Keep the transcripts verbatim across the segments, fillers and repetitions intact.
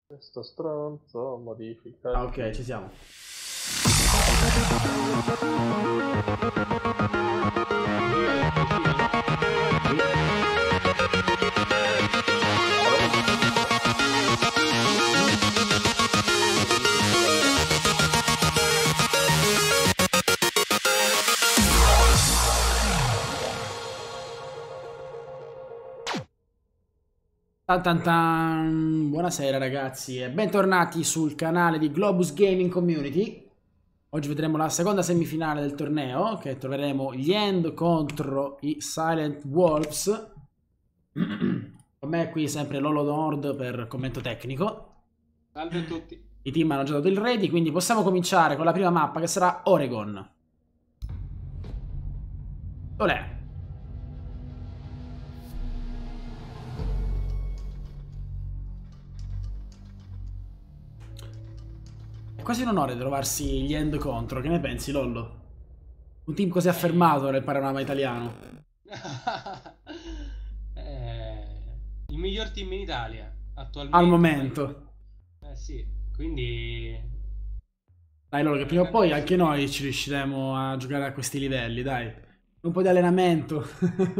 Questo stronzo modifica. Ah, ok, ci siamo. Tan tan tan. Buonasera ragazzi e bentornati sul canale di Globus Gaming Community. Oggi vedremo la seconda semifinale del torneo, che troveremo gli End contro i Silent Wolves. Con me qui sempre Lolo Nord per commento tecnico. Salve a tutti. I team hanno già dato il ready, quindi possiamo cominciare con la prima mappa che sarà Oregon. Olè. Quasi un onore trovarsi gli End contro, che ne pensi Lollo? Un team così affermato nel panorama italiano. eh, il miglior team in Italia attualmente. Al momento. Eh sì, quindi... Dai Lollo, che prima o poi anche noi ci riusciremo a giocare a questi livelli, dai. Un po' di allenamento.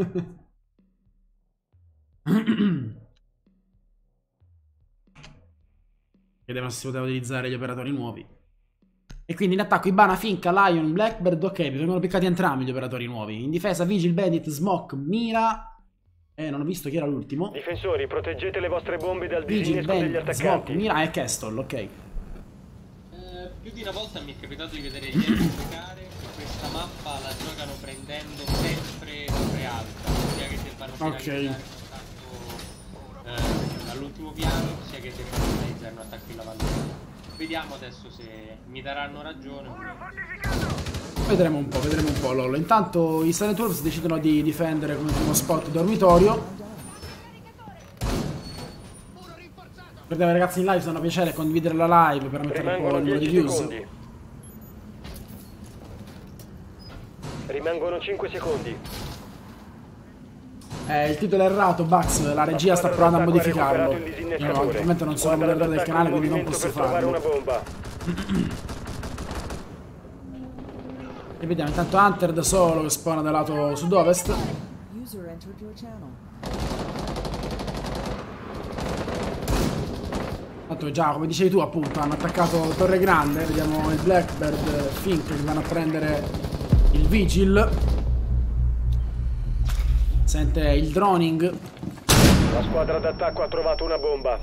Vediamo se si poteva utilizzare gli operatori nuovi. E quindi in attacco Ibana, Finca, Lion, Blackbird, ok, vengono piccati entrambi gli operatori nuovi. In difesa Vigil, Bandit, Smoke, Mira. Eh, non ho visto chi era l'ultimo. Difensori, proteggete le vostre bombe dal Vigil, disinnesco degli Bandit, attaccanti. Smoke, Mira e Castle, ok. Eh, più di una volta mi è capitato di vedere gli Enti giocare e questa mappa la giocano prendendo sempre torre alta, sia che debbano finalizzare un attacco eh, all'ultimo piano, sia che debbano finalizzare un attacco in lavanderia. Vediamo adesso se mi daranno ragione. Vedremo un po', vedremo un po', Lollo. Intanto i Silent Wolves decidono di difendere come primo spot dormitorio. Ricordate ragazzi in live, se è un piacere condividere la live per mettere un po' il numero di views. Secondi. Rimangono cinque secondi. Eh, il titolo è errato, Bugs, la regia sta provando a modificarlo. Io ovviamente non sono moderatore del canale, quindi non posso farlo. Una bomba. E vediamo intanto Hunter da solo che spawna dal lato sud-ovest. Tanto già, come dicevi tu appunto, hanno attaccato Torre Grande. Vediamo il Blackbird, Fink che vanno a prendere il Vigil. Sente il droning. La squadra d'attacco ha trovato una bomba.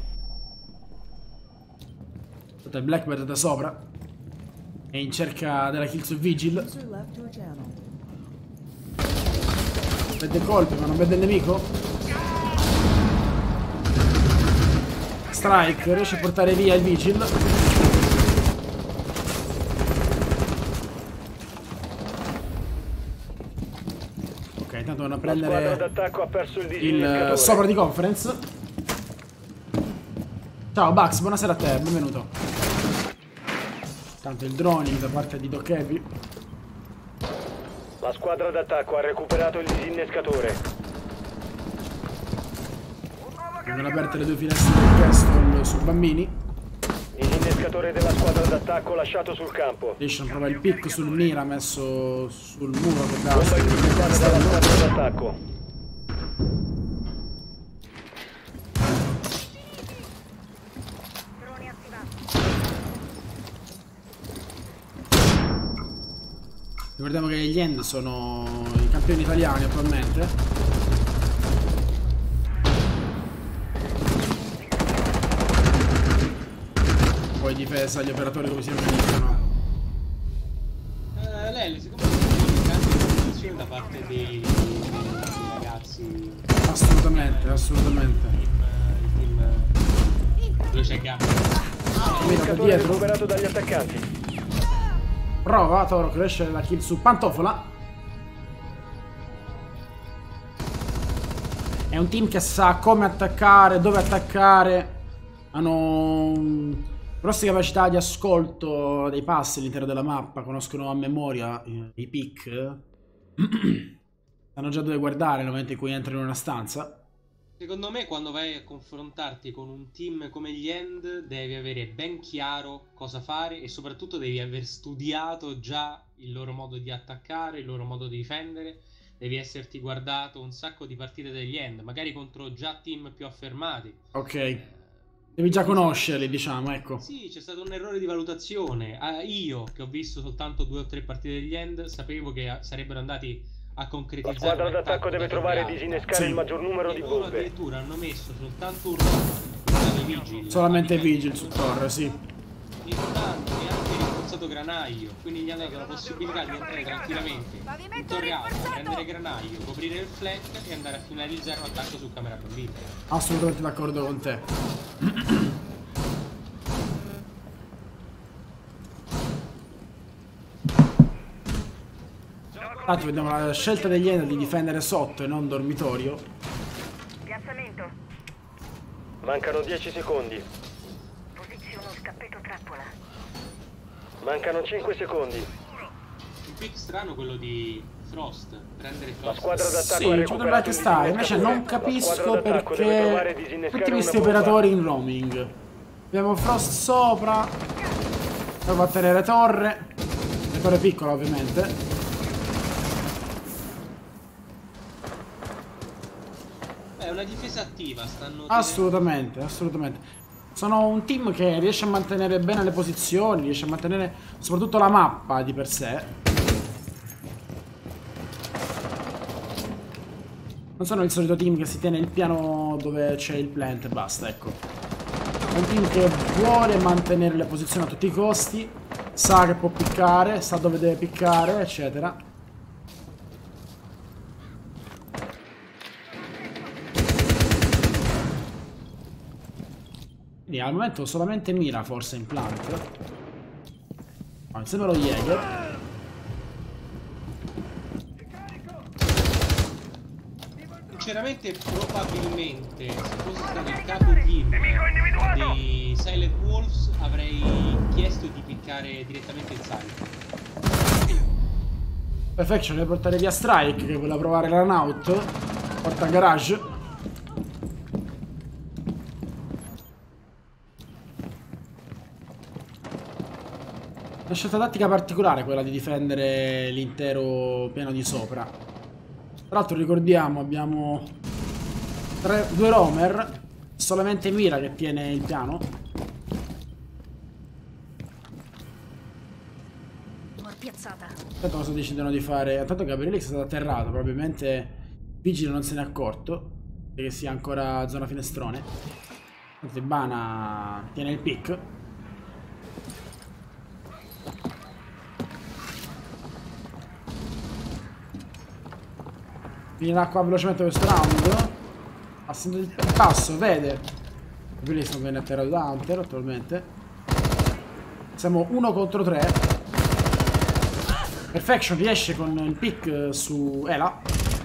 Il Blackbird da sopra. È in cerca della kill su Vigil. Vede colpi ma non vede il nemico. Strike riesce a portare via il Vigil. Ok, intanto vanno a prendere Ha perso il, il sopra di conference. Ciao Bugs, buonasera a te, benvenuto. Tanto il droning da parte di Doc Heavy. La squadra d'attacco ha recuperato il disinnescatore. Vengono aperte le due finestre del Castle su bambini. Disinnescatore della squadra d'attacco lasciato sul campo. Station prova il pick sul Mira messo sul muro che dà Bomba iniziata dalla squadra d'attacco. Ricordiamo che gli End sono i campioni italiani attualmente. Poi difesa gli operatori come si organizzano. Eh, lei, secondo me, c'è grande attenzione da parte dei, dei, dei ragazzi. Assolutamente, assolutamente. Il team, dove c'è Gabbo. Mira da dietro. Recuperato dagli attaccanti. Prova Toro che riesce la kill su Pantofola. È un team che sa come attaccare, dove attaccare. Hanno grosse capacità di ascolto dei passi all'interno della mappa. Conoscono a memoria i pick. Sanno già dove guardare nel momento in cui entrano in una stanza. Secondo me quando vai a confrontarti con un team come gli End devi avere ben chiaro cosa fare e soprattutto devi aver studiato già il loro modo di attaccare, il loro modo di difendere. Devi esserti guardato un sacco di partite degli End, magari contro già team più affermati. Ok. Devi già conoscerli, diciamo, ecco. Sì, c'è stato un errore di valutazione. Ah, io, che ho visto soltanto due o tre partite degli End, sapevo che sarebbero andati a La concretizzare. squadra un d'attacco attacco deve da trovare e torre alta. disinnescare Sì. il maggior numero E di loro bombe. addirittura hanno messo soltanto un usato i Vigil. Solamente a difendere Vigil su torre, sì. E non hanno neanche rinforzato granaio, quindi gli hanno dato la possibilità di entrare tranquillamente in torre alta, prendere granaio, coprire il flank e andare a finalizzare un attacco su camera bambina. Assolutamente d'accordo con te. Infatti vediamo la scelta degli End di difendere sotto e non dormitorio. Piazzamento. Mancano dieci secondi. Posiziono scappetto trappola. Mancano cinque secondi. Un pick strano quello di Frost, prendere La Frost. squadra d'attacco Sì, ha ci potrebbe recuperato anche il stare, invece disinnescatore. non La capisco squadra d'attacco deve trovare e perché disinnescare tutti questi una bomba. operatori in roaming. Abbiamo Frost sopra. Provo a tenere torre. La torre piccola ovviamente. È una difesa attiva, stanno Assolutamente, assolutamente. Sono un team che riesce a mantenere bene le posizioni, riesce a mantenere soprattutto la mappa di per sé. Non sono il solito team che si tiene il piano dove c'è il plant e basta, ecco. È un team che vuole mantenere le posizioni a tutti i costi, sa che può piccare, sa dove deve piccare, eccetera. Quindi al momento solamente mira forse in plant. No, mi sembra lo Jäger. Sinceramente, probabilmente, se fosse stato il capo team dei Silent Wolves, avrei chiesto di piccare direttamente il site. Perfection deve portare via Strike che vuole provare la runout. Porta a garage. Una scelta tattica particolare quella di difendere l'intero piano di sopra. Tra l'altro ricordiamo abbiamo tre, due roamer, solamente Mira che tiene il piano. Piazzata. Intanto cosa decidono di fare? Intanto Gabrielix è stato atterrato, probabilmente Vigile non se ne è accorto che sia ancora zona finestrone. Intanto Ibana tiene il pick. Finirà qua velocemente questo round. Ha sentito il passo, vede. Gabrielix non viene atterrato da Hunter attualmente. Siamo uno contro tre. Perfection riesce con il pick su Ela.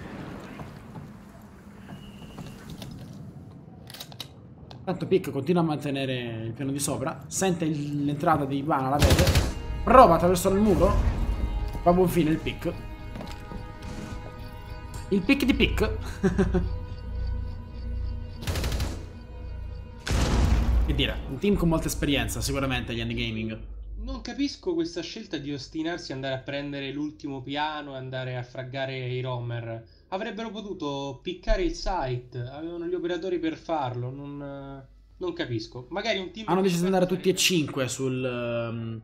Tanto pick continua a mantenere il piano di sopra. Sente l'entrata di Ivana, la vede. Prova attraverso il muro. Va a buon fine il pick. Il pick di pick. Che dire, un team con molta esperienza sicuramente gli Endgaming. Non capisco questa scelta di ostinarsi a andare a prendere l'ultimo piano e andare a fraggare i roamer. Avrebbero potuto piccare il site, avevano gli operatori per farlo, non, non capisco. Magari un team... Hanno deciso di andare tutti e cinque sul... Um...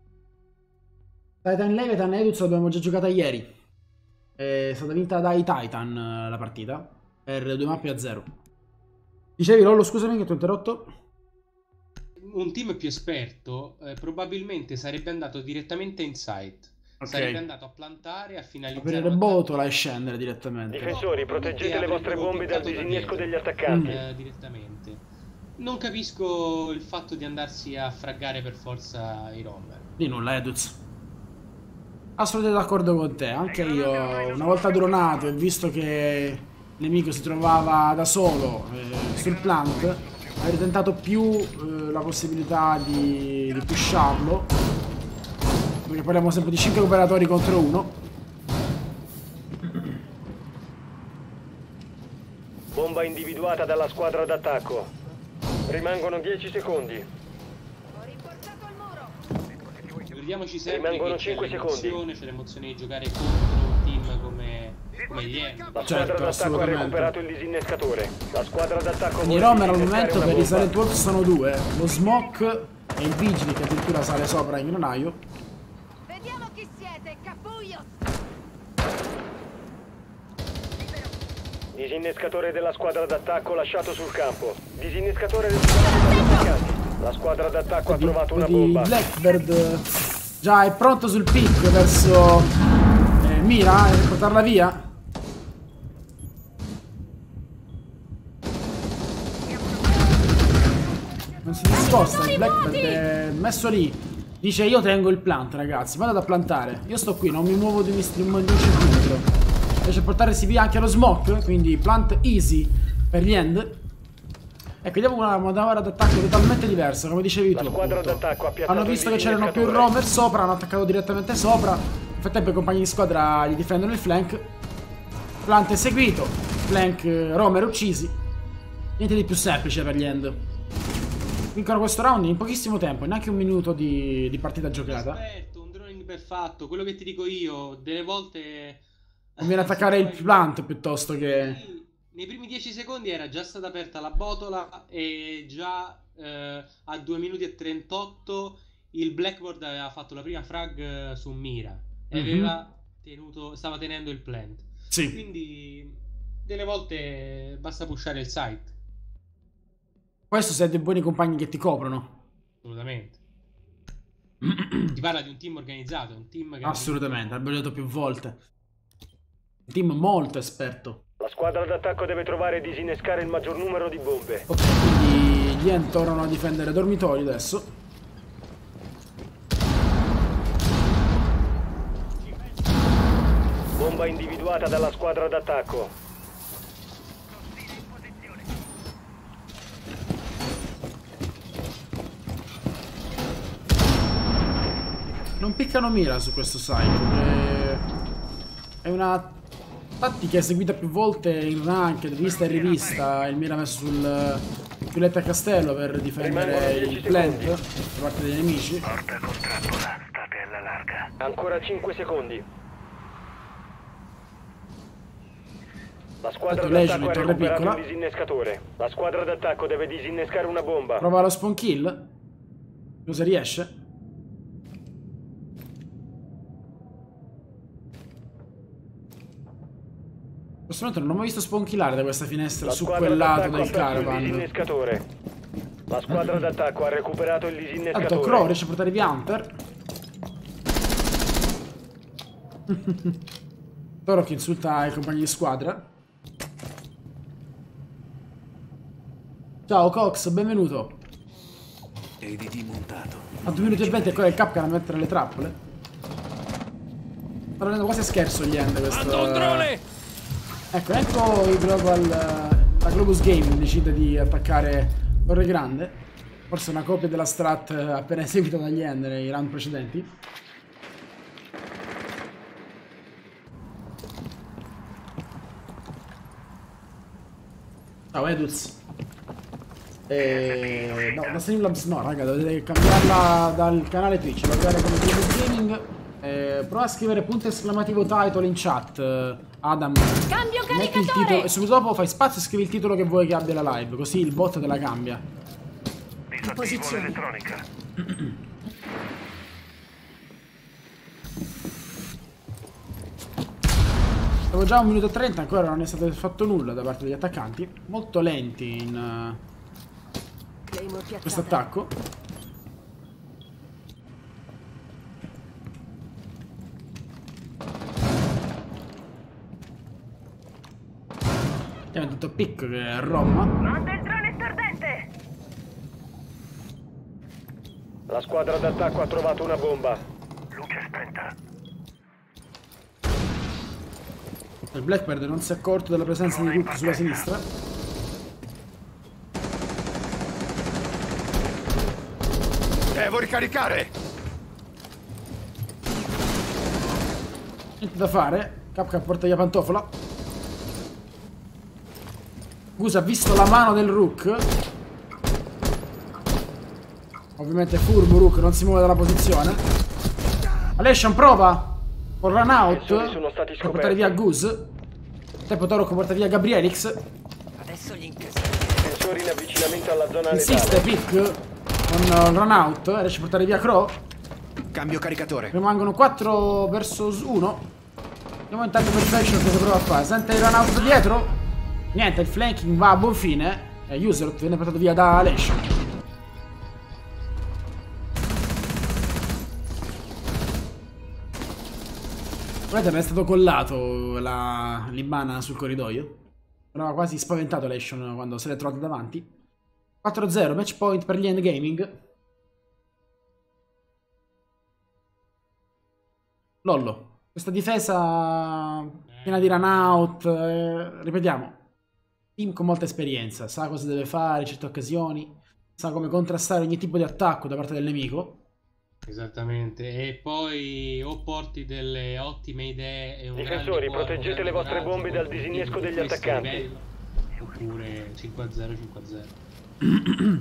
Titan Leviathan e Eduz l'abbiamo già giocata ieri. È stata vinta dai Titan uh, la partita, per due mappe a zero. Dicevi Lollo, scusami che ti ho interrotto? Un team più esperto eh, probabilmente sarebbe andato direttamente in site. Ok. Sarebbe andato a plantare, a finalizzare Aprire un botola attacco. e scendere direttamente. Difensori, proteggete le vostre bombe dal disinnesco degli attaccanti. Eh, direttamente. Non capisco il fatto di andarsi a fraggare per forza i roamer. Di nulla, Eduz. Assolutamente d'accordo con te. Anche io, una volta dronato e visto che il nemico si trovava da solo eh, sul plant, avrei tentato più eh, la possibilità di, di pusharlo. Perché parliamo sempre di cinque operatori contro uno. Bomba individuata dalla squadra d'attacco. Rimangono dieci secondi. Ho rinforzato il muro. Ricordiamoci sempre Rimangono che c'è cinque secondi. l'emozione, c'è l'emozione di giocare contro un team come, come gli End. La squadra Certo, d'attacco ha assolutamente. recuperato il disinnescatore. La squadra d'attacco Quindi vuole Romer al disinnescare momento una per i bomba. Silent Wolf sono due, lo Smoke e il Vigili che addirittura sale sopra in granaio. Vediamo chi siete, cappuglios. Disinnescatore della squadra d'attacco lasciato sul campo. Disinnescatore recuperato dagli attaccanti. La squadra d'attacco ha Vedi, trovato una vedi bomba. Blackbird eh, già è pronto sul pick verso eh, Mira e portarla via. Non si discosta, il Blackbird è messo lì. Dice io tengo il plant ragazzi, vado a plantare. Io sto qui, non mi muovo di un centimetro. Riesce a portarsi via anche lo Smoke, quindi plant easy per gli End. Ecco, vediamo una manovra d'attacco totalmente diversa, come dicevi La tu. squadra appunto. d'attacco ha piazzato Hanno visto il che c'erano più disinnescatore. rover sopra, hanno attaccato direttamente sopra. Nel frattempo i compagni di squadra gli difendono il flank. Plant eseguito, flank eh, rover uccisi. Niente di più semplice per gli End. Vincono questo round in pochissimo tempo, neanche un minuto di, di partita giocata. Esperto, un droning ben fatto, quello che ti dico io, delle volte... Conviene attaccare il plant piuttosto che... Sì, nei primi dieci secondi era già stata aperta la botola e già eh, a due minuti e trentotto il Blackboard aveva fatto la prima frag eh, su Mira e Mhm. aveva tenuto, stava tenendo il plant. Sì. Quindi delle volte basta pushare il site, Questo se hai dei buoni compagni che ti coprono. assolutamente. Si parla di un team organizzato, un team che... Assolutamente, l'abbiamo detto più volte. Un team molto esperto. La squadra d'attacco deve trovare e disinnescare il maggior numero di bombe. Ok, quindi gli End tornano a difendere dormitori adesso. Bomba individuata dalla squadra d'attacco. Non piccano mira su questo site. È una tattica eseguita più volte in ranked, vista e rivista. Il mira messo sul piuletta a castello per difendere Rimangono dieci il plant secondi. da parte dei nemici. Porta con trappola, state alla larga. Ancora cinque secondi. La squadra Tanto lei d'attacco ha c'è una torre recuperato piccola. il disinnescatore. La squadra d'attacco deve disinnescare una bomba. Prova lo spawn kill. Cosa riesce? In questo momento non ho mai visto spawn killare da questa finestra La su squadra quel lato d'attacco ha del perso il caravan. disinnescatore. La squadra d'attacco ha recuperato il Tanto disinnescatore. Crow riesce a portare via Hunter. Toro che insulta i compagni di squadra. Ciao Cox, benvenuto. A D D montato. A due minuti e venti ancora il Capcan a mettere le trappole. Sta prendendo quasi a scherzo gli End questo. un drone! Ecco, ecco i Global. La Globus Gaming decide di attaccare Torre Grande. Forse una copia della strat appena eseguita dagli End nei round precedenti. Ciao Eduz. E... No, da Streamlabs no, raga, dovete cambiarla dal canale Twitch, lavorare come Globus Gaming. E prova a scrivere punto esclamativo title in chat, eh, Adam. Cambio Metti il titolo e subito dopo fai spazio e scrivi il titolo che vuoi che abbia la live, così il bot te la cambia. Posizione. Siamo già a un minuto e trenta, ancora non è stato fatto nulla da parte degli attaccanti. Molto lenti in uh, Claymore piazzata. questo attacco. Abbiamo tutto Pick che è a Roma. Manda il drone stordente. La squadra d'attacco ha trovato una bomba. Luce spenta. Il Blackbird non si è accorto della presenza di tutti sulla sinistra. Devo ricaricare! Niente da fare. Capca porta via pantofola. Gus ha visto la mano del Rook. Ovviamente furbo Rook, non si muove dalla posizione. Aleshan prova con run out per portare via Gus. Tempo Torok porta via Gabrielix. Adesso gli Sensori in avvicinamento alla zona insiste Pick con run out, riesce a portare via Crow. Cambio caricatore. Rimangono quattro versus uno. Andiamo intanto per Fashion cosa prova a fare. Sente il run out dietro. Niente, il flanking va a buon fine. E User viene portato via da Aleshan. Vedete, mi è stato collato l'Ibana sul corridoio. Era quasi spaventato Aleshan quando se l'è trovato davanti. quattro a zero, match point per gli Endgaming. Lollo, questa difesa piena di run out, eh, ripetiamo, team con molta esperienza, sa cosa deve fare in certe occasioni, sa come contrastare ogni tipo di attacco da parte del nemico. Esattamente, e poi o porti delle ottime idee e un difensori, proteggete le vostre bombe dal disinnesco degli attaccanti. Livello, oppure cinque a zero, cinque a zero.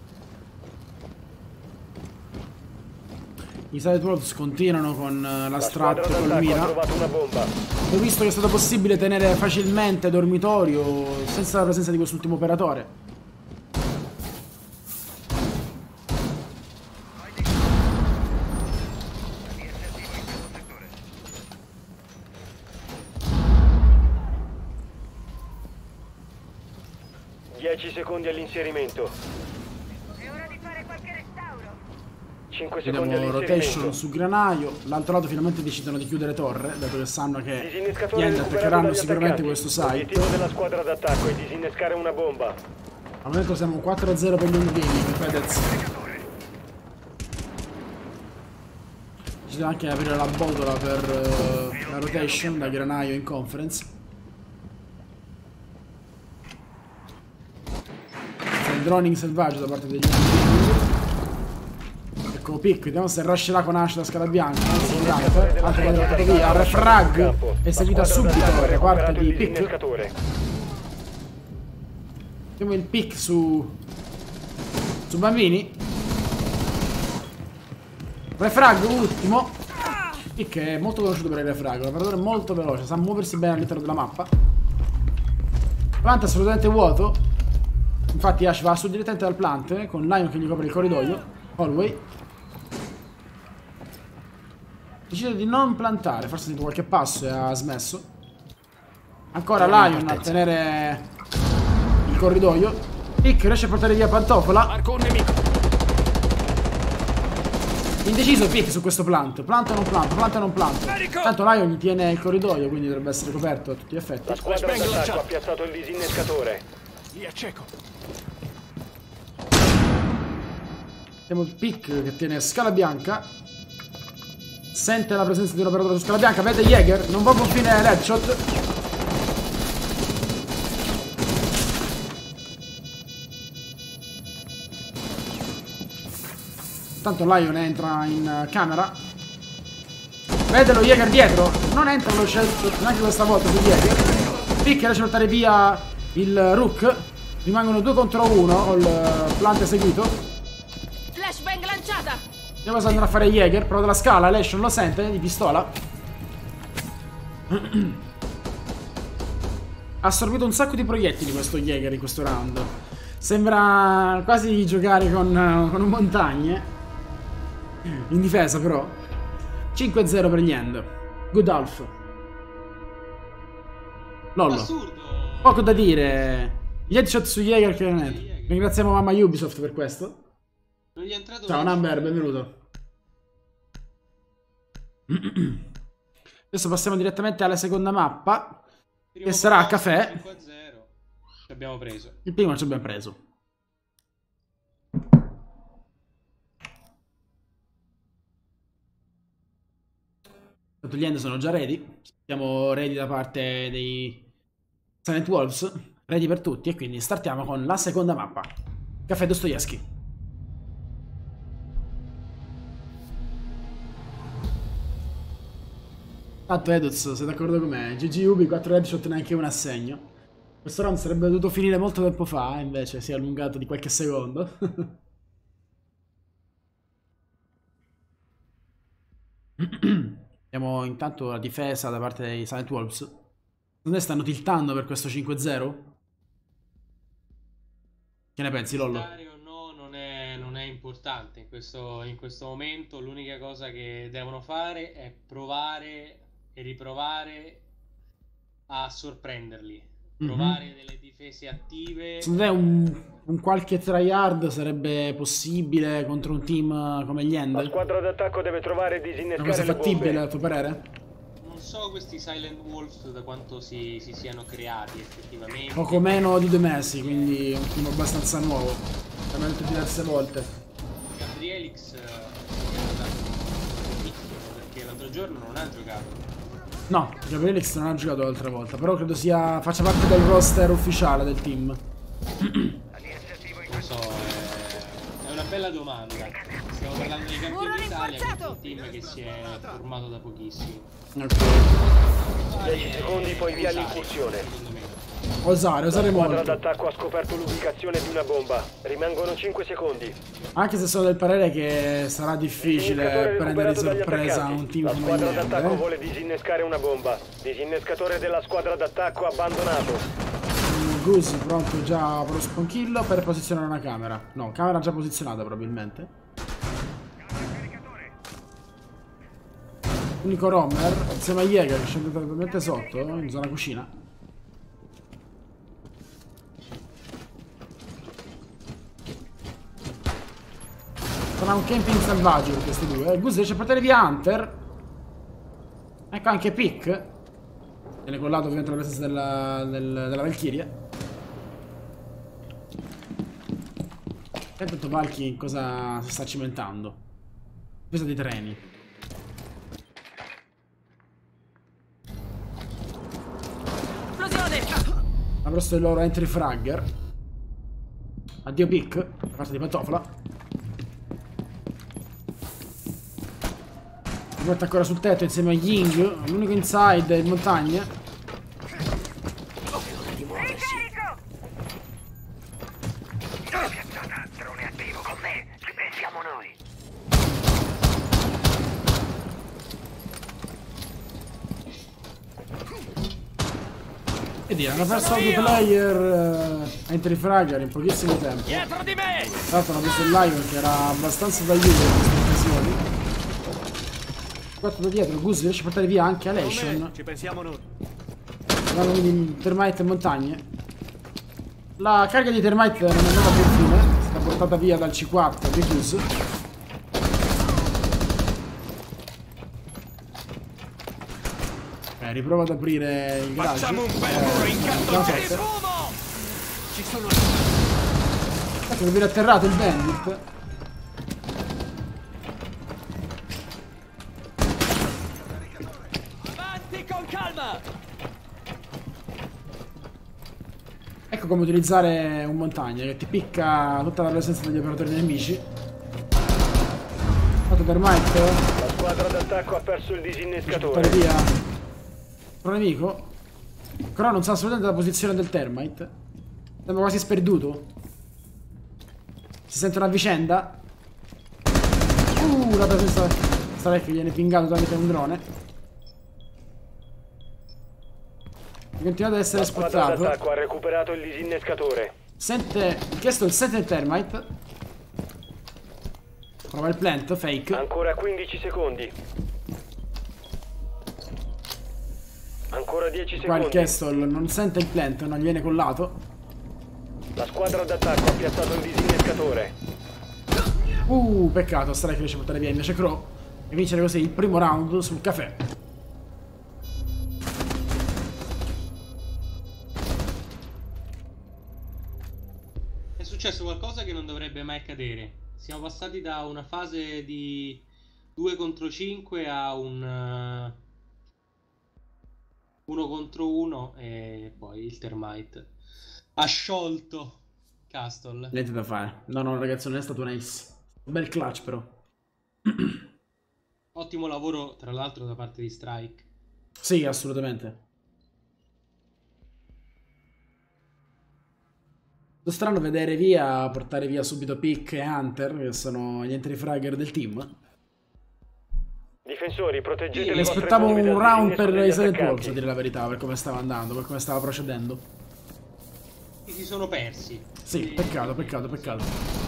I Silent Wolves continuano con uh, la, la strat col mira. Ho visto che è stato possibile tenere facilmente dormitorio senza la presenza di quest'ultimo operatore. dieci secondi all'inserimento. È ora di fare qualche restauro. cinque secondi Vediamo all'inserimento. rotation su Granaio. L'altro lato finalmente decidono di chiudere torre, dato che sanno che gli End attaccheranno sicuramente questo site. L'obiettivo della squadra d'attacco è disinnescare una bomba. Al momento siamo quattro a zero per gli Endgaming. Fedez ci anche aprire la botola per uh, la rotation da Granaio in conference. Il droning selvaggio da parte degli Endgaming. Ecco Pick, vediamo se rusherà con Ash da scala bianca. Anzi, Hunter, altro quadro portato via. Refrag è seguita subito da parte di Pick. Vediamo il Pick su su Bambini. Refrag ultimo. Pick è molto conosciuto per il Refrag, un operatore molto veloce, sa muoversi bene all'interno della mappa. Plant assolutamente vuoto. Infatti Ash va su direttamente dal plant con Lion che gli copre il corridoio. Hallway. Decide di non plantare, forse ha sentito qualche passo e ha smesso. Ancora Lion a tenere il corridoio. Pick riesce a portare via Pantofola. Marco un nemico. Indeciso Pick su questo plant. Planta o non planta, planta o non planta. Tanto Lion gli tiene il corridoio, quindi dovrebbe essere coperto a tutti gli effetti. La squadra d'attacco ha piazzato il disinnescatore. Li acceco. Abbiamo il Pick che tiene scala bianca. Sente la presenza di un operatore su scala bianca. Vede Jäger. Non va a buon fine l'headshot. Tanto Lion entra in camera. Vede lo Jäger dietro. Non entra lo shot neanche questa volta su Jäger. Pick riesce a portare via il Rook. Rimangono due contro uno col plant eseguito. Flashbang lanciata. Vediamo cosa andrà a fare Jäger. Prova dalla scala. Aleshan lo sente di pistola. Ha assorbito un sacco di proiettili questo Jäger in questo round. Sembra quasi giocare con, con un montagne. In difesa però. cinque a zero per gli End. Good half. Lollo. Assurdo. Poco da dire. Gli headshot su Jäger che non è. Ringraziamo mamma Ubisoft per questo. Non gli è entrato. Ciao Number, benvenuto. Adesso passiamo direttamente alla seconda mappa. Primo Che sarà a quarto, caffè. cinque a zero. Ci abbiamo preso. Il primo ci abbiamo preso. Tanto gli End sono già ready. Siamo ready da parte dei Silent Wolves. Ready per tutti. E quindi startiamo con la seconda mappa. Caffè Dostoevsky. Tanto Eduz, sei d'accordo con me? G G Ubi, quattro headshot, neanche un assegno. Questo round sarebbe dovuto finire molto tempo fa, invece si è allungato di qualche secondo. Abbiamo intanto la difesa da parte dei Silent Wolves. Secondo te stanno tiltando per questo cinque zero? Che ne pensi, Lollo? O no, non è, non è importante in questo, in questo momento. L'unica cosa che devono fare è provare e riprovare a sorprenderli. Provare mm-hmm. delle difese attive. Secondo te un, un qualche tryhard sarebbe possibile contro un team come gli End? La squadra d'attacco deve trovare e disinnescare una cosa le fattibile, bombe. a tuo parere? Non so questi Silent Wolves da quanto si, si siano creati effettivamente. Poco meno di due mesi, quindi è un team abbastanza nuovo. L'abbiamo detto diverse volte. Gabrielix è andato benissimo perché l'altro giorno non ha giocato. No, Gabrielix non ha giocato l'altra volta, però credo sia faccia parte del roster ufficiale del team. Non so, è, è una bella domanda. Stiamo parlando di campioni d'Italia, che è un team che si è formato da pochissimo. Ok. dieci secondi poi via l'incursione. Osare, osare molto. La squadra d'attacco ha scoperto l'ubicazione di una bomba. Rimangono cinque secondi. Anche se sono del parere che sarà difficile prendere di sorpresa un team La come squadra gli End, d'attacco eh? vuole disinnescare una bomba. Disinnescatore della squadra d'attacco abbandonato. Goose pronto già per lo sponchillo per posizionare una camera. No, camera già posizionata probabilmente. Unico Romer insieme a Jäger che scende totalmente sotto in zona cucina. Sarà un camping selvaggio per questi due. Goose riesce a portare via Hunter. Ecco anche Pick. Viene collato ovviamente la presenza della, del, della Valkyria. E intanto Valky cosa si sta cimentando? Difesa dei treni. Esplosione! Ha preso il loro entry fragger. Addio Pick, da parte di Pantofola. Si mette ancora sul tetto insieme a Ying. L'unico inside in montagna. Drone attivo con me, ci pensiamo noi. E dire, hanno perso due player uh, entry fragger in pochissimo tempo. Dietro di me! Tra l'altro hanno preso il Lion che era abbastanza d'aiuto in queste occasioni. quattro da dietro, Goose riesce a portare via anche Alation. Ci pensiamo noi. Vanno quindi termite e montagne. La carica di termite non è andata più fine, è stata portata via dal C quattro di Goose. Ok, riprova ad aprire il garage. Facciamo un bel muro in canto. Ci sono. Ecco che viene atterrato il bandit. Con calma! Ecco come utilizzare un montagna che ti picca tutta la presenza degli operatori nemici. Fatto termite. La squadra d'attacco ha perso il Portare disinnescatore. via un nemico. Però non sa assolutamente la posizione del termite. Sembra quasi sperduto. Si sentono a vicenda. Uh, la presenza sta che viene pingato tramite un drone. Continua ad essere La squadra spottato. d'attacco ha recuperato il disinnescatore. Sente. Chiesto il set del termite. Prova il plant, fake. Ancora quindici secondi. Ancora dieci Qua il secondi. Castle non sente il plant, non gli viene collato. La squadra d'attacco ha piazzato il disinnescatore. Uh, peccato, Strike riesce a portare via invece Crow e vincere così il primo round sul caffè. È successo qualcosa che non dovrebbe mai accadere. Siamo passati da una fase di due contro cinque a un uno contro uno e poi il termite ha sciolto Castle. Niente da fare. No, no, ragazzi, non è stato un ace. Un bel clutch però. Ottimo lavoro tra l'altro da parte di Strike. Sì, assolutamente. strano vedere via, portare via subito Pick e Hunter, che sono gli entry fragger del team. Difensori, proteggete Mi le vostre aspettavo bombe un dal round disinnesco per degli i Silent attaccanti. Wolves, a dire la verità, per come stava andando, per come stava procedendo. E si sono persi. Sì, E- peccato, peccato, peccato.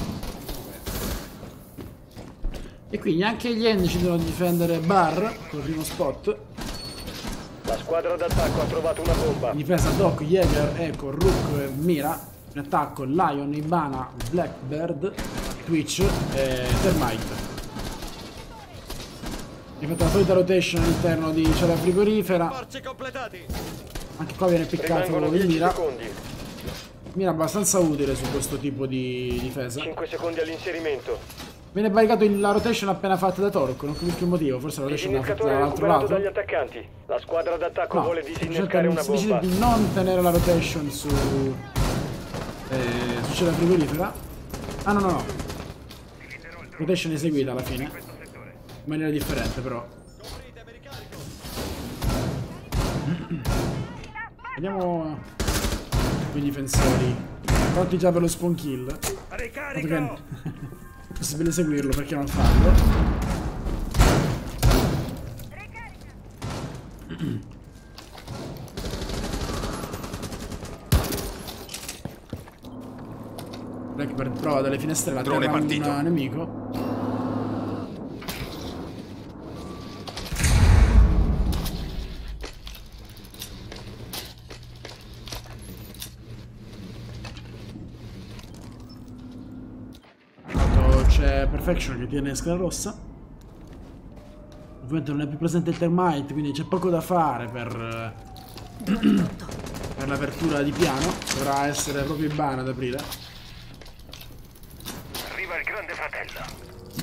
E quindi anche gli End decidono di difendere Bar col primo spot. La squadra d'attacco ha trovato una bomba. In difesa Doc, Jäger, Echo, Rook e Mira. In attacco Lion, Ibana, Blackbird, Twitch e Termite. Mi ha fatto la solita rotation all'interno di cella frigorifera. Forze completati. Anche qua viene piccato Rimangono il dieci Mira. secondi. Mira abbastanza utile su questo tipo di difesa. cinque secondi all'inserimento. Viene baricato il- la rotation appena fatta da Torok, non capisco il motivo, forse la rotation l'ha fatta Disinnescatore dall'altro recuperato lato. dagli attaccanti. La squadra d'attacco No, vuole cerca disinnescare una si decide bomba. di non tenere la rotation su eh, su cella frigorifera. Ah no no no. Rotation eseguita alla fine. In maniera differente però. Vediamo i difensori. Pronti già per lo spawn kill. Dato che è possibile eseguirlo, perché non farlo? Blackbird prova dalle finestre a Drone terra un partito. nemico. Intanto c'è Perfection che tiene scala rossa. Ovviamente non è più presente il Termite, quindi c'è poco da fare per, per l'apertura di piano. Dovrà essere proprio Ibana ad aprire. Arriva il grande fratello.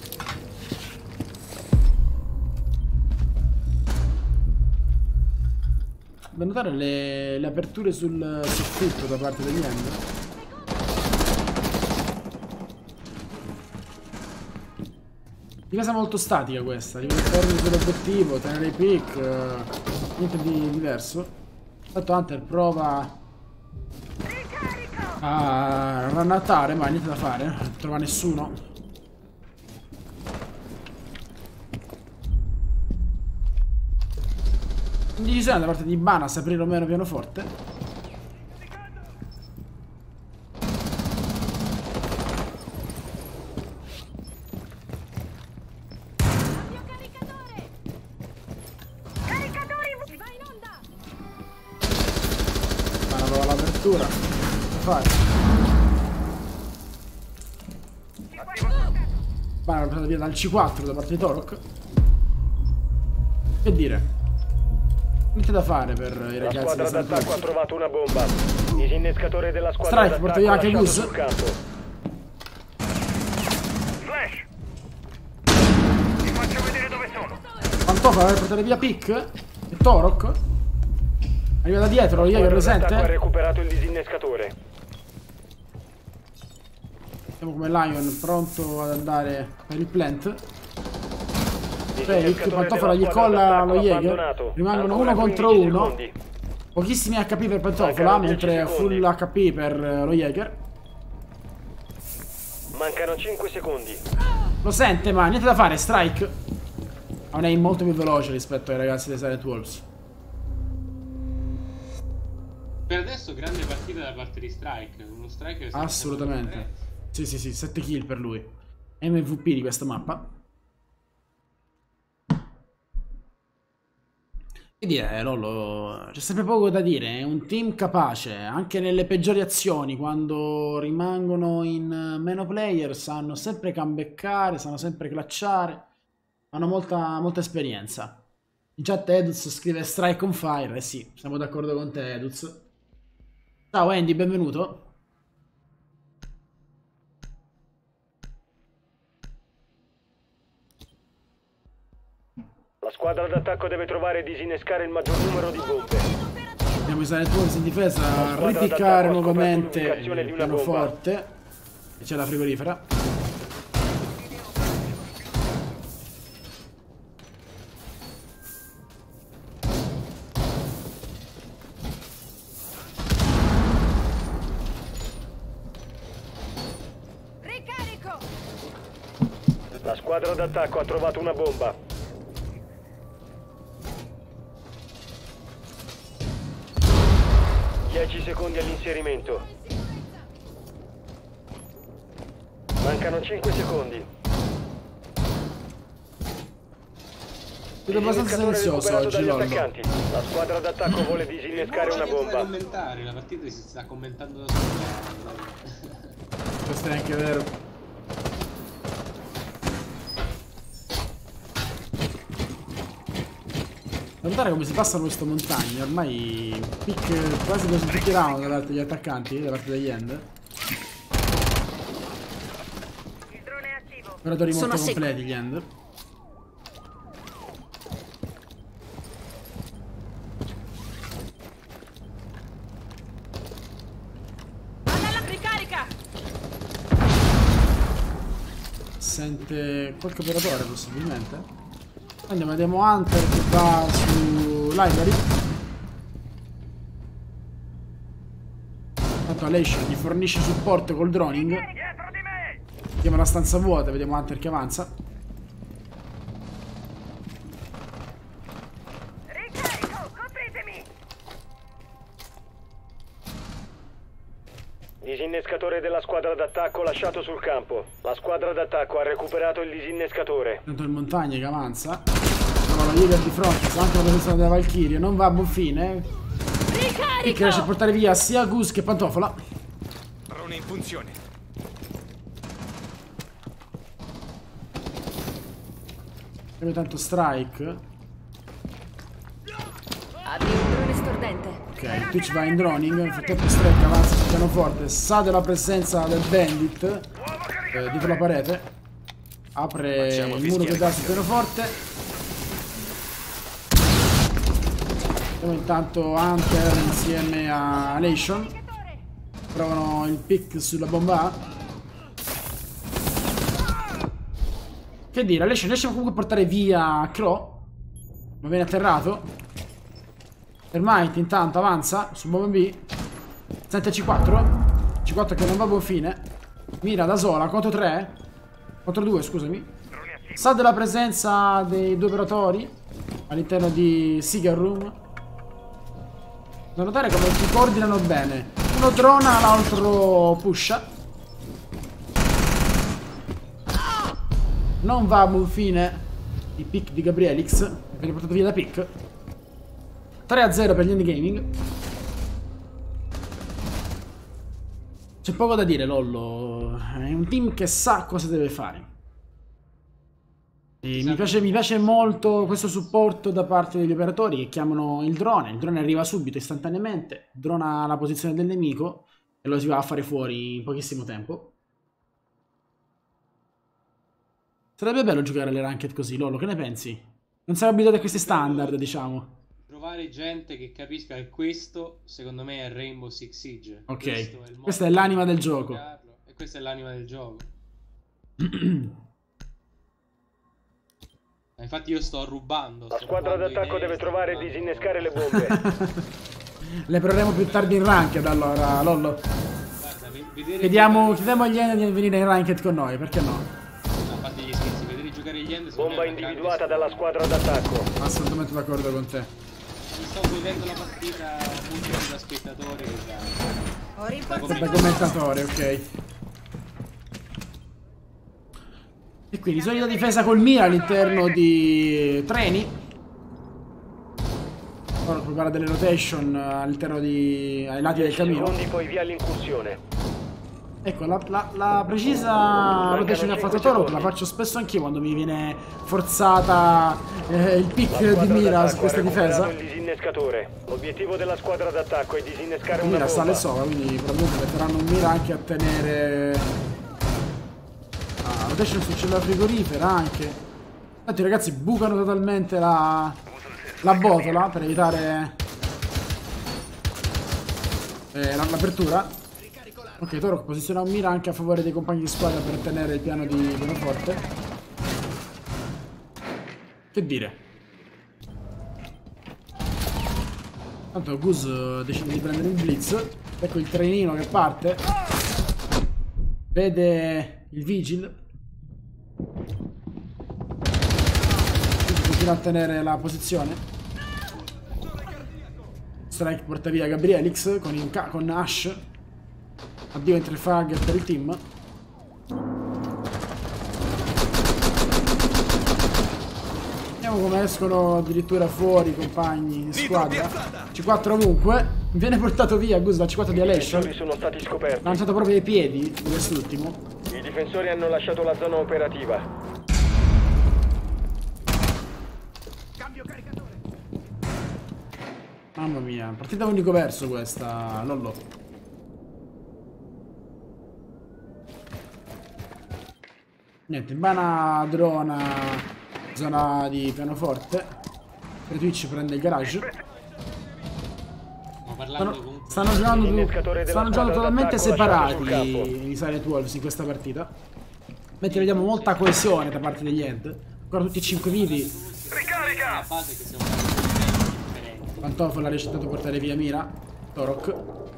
Da notare le, le aperture sul soffitto da parte degli End. Difesa molto statica questa, devi fermi sull'obiettivo, tenere i pick, eh, niente di diverso. Intanto Hunter prova a rannattare, ma niente da fare, non trova nessuno. Indecisione da parte di Ibana se aprire o meno pianoforte. Ibana prova l'apertura. Che fare? Ibana presa via dal C quattro da parte di Torok. Che dire? Niente da fare per i La ragazzi squadra di San d'attacco ha Francisco. trovato una bomba. Disinnescatore della squadra Strike, porta d'attacco via ha anche lasciato Gus. sul campo. Flash! Ti faccio vedere dove sono. Pantofano per portare via Pick e Torok. Arriva da dietro, lo Jäger lo L'attacco ha sente. recuperato il disinnescatore. Vediamo come Lion pronto ad andare per il plant. Fake, Disinnescatore Pantofano della gli squadra colla d'attacco lo Jäger. abbandonato. Rimangono Ancora uno contro quindici uno. secondi. Pochissimi H P per Pantofola, Mancano dieci mentre secondi. full H P per eh, lo Jäger. Mancano cinque secondi. Lo sente, ma niente da fare, Strike. Ha un aim molto più veloce rispetto ai ragazzi dei Silent Wolves. Per adesso grande partita da parte di Strike. Uno Strike che sta Assolutamente. facendo Sì, sì, sì, sette kill per lui. M V P di questa mappa. Che dire, Lollo, c'è sempre poco da dire. È un team capace, anche nelle peggiori azioni, quando rimangono in meno player, sanno sempre comebackare, sanno sempre clutchare. Hanno molta, molta esperienza. In chat Eduz scrive Strike on Fire. Eh sì, siamo d'accordo con te, Eduz. Ciao Andy, benvenuto. La squadra d'attacco deve trovare e disinnescare il maggior numero di bombe. Abbiamo i Silent Wolves in difesa a squadra ripiccare d'attacco ha nuovamente scoperto l'ubicazione il di una pianoforte. E c'è la frigorifera. squadra d'attacco ha trovato una bomba. dieci secondi all'inserimento. Mancano cinque secondi. Vedo abbastanza silenzioso oggi, Lollo. La squadra d'attacco vuole disinnescare una bomba. Commentare, la partita si sta commentando da sola. Questo è anche vero. Guardate come si passano queste montagne, ormai pick quasi così tutti i round da parte degli attaccanti, da parte degli end. Operatori molto completi gli end. Sente qualche operatore possibilmente. Andiamo, vediamo Hunter che va su Library. Tanto Alation gli fornisce supporto col droning. Vediamo la stanza vuota, vediamo Hunter che avanza. Disinnescatore della squadra d'attacco lasciato sul campo. La squadra d'attacco ha recuperato il disinnescatore. Tanto il Montagne che avanza. Trova la Jäger di fronte, sa anche la presenza della Valkyrie, non va a buon fine. E che riesce a portare via sia Goose che Pantofola. Drone in funzione. Abbiamo tanto Strike. Avvio un drone stordente. Ok, Twitch va in droning, nel frattempo Strike avanza sul pianoforte, sa della presenza del Bandit eh, dietro la parete. Apre Facciamo il muro che dà sul pianoforte. Vediamo intanto Hunter insieme a Alation. Provano il pick sulla bomba A. Che dire, Alation riesce comunque a portare via Crow. Ma viene atterrato. Termite intanto avanza su bomba B. Sente C quattro. C quattro che non va a buon fine. Mira da sola contro tre. Contro due, scusami. Sa della presenza dei due operatori all'interno di Cigar Room. Da notare come si coordinano bene. Uno drona, l'altro pusha. Non va a buon fine il pick di Gabrielix. Viene portato via da pick. tre a zero per gli Endgaming. C'è poco da dire, Lollo. È un team che sa cosa deve fare. E mi piace, mi piace molto questo supporto da parte degli operatori che chiamano il drone. Il drone arriva subito, istantaneamente, drona la posizione del nemico e lo si va a fare fuori in pochissimo tempo. Sarebbe bello giocare le ranked così, Lollo, che ne pensi? Non siamo abituati a questi standard, diciamo. Trovare gente che capisca che questo, secondo me, è Rainbow Six Siege. Ok, questa è l'anima del gioco. E questa è l'anima del gioco. Infatti io sto rubando. La squadra d'attacco deve trovare e disinnescare le bombe. Le proveremo più tardi in ranked allora, Lollo. Guarda, vedere Chiediamo, chiediamo agli End di venire in ranked con noi, perché no? A parte gli scherzi, vedere giocare gli End. Bomba individuata dalla squadra d'attacco. Assolutamente d'accordo con te. Mi sto godendo la partita molto più da spettatore che da... Ho Da rinforzato. commentatore, ok. E quindi solida difesa col Mira all'interno di treni. Ora prepara delle rotation all'interno di... ai lati del cammino. Secondi, poi via l'incursione. Ecco, la, la, la precisa rotation che ha fatto Toro, che la faccio spesso anch'io quando mi viene forzata eh, il pick di Mira su questa difesa. Il disinnescatore. L'obiettivo della squadra d'attacco è disinnescare una Mira bomba. sale sopra, quindi probabilmente metteranno un Mira anche a tenere... Ah, rotation sul cellulare frigorifera anche. Infatti ragazzi bucano totalmente la, la botola per evitare eh, l'apertura. Ok, Toro posiziona un Mira anche a favore dei compagni di squadra per tenere il piano di pianoforte. Che dire? Tanto Goose decide di prendere il blitz. Ecco il trenino che parte. Vede il Vigil. fino a tenere la posizione. Strike porta via Gabrielix con, il con Ash. Addio entry frag per il team. Vediamo come escono addirittura fuori i compagni di squadra. C quattro ovunque. Viene portato via Gus dal C quattro di Alation. I sono stati scoperti. Lanciato proprio ai piedi di quest'ultimo. I difensori hanno lasciato la zona operativa. Cambio caricatore. Mamma mia, partita unico verso questa, Lollo. Niente, Bana drona zona di pianoforte. Per Twitch prende il garage. Stanno, stanno giocando, stanno giocando totalmente separati i Silent Wolves in questa partita. Mentre vediamo molta coesione da parte degli End. Ancora tutti e cinque vivi. La base che siamo differenti. Pantofola riesce a portare via Mira. Torok.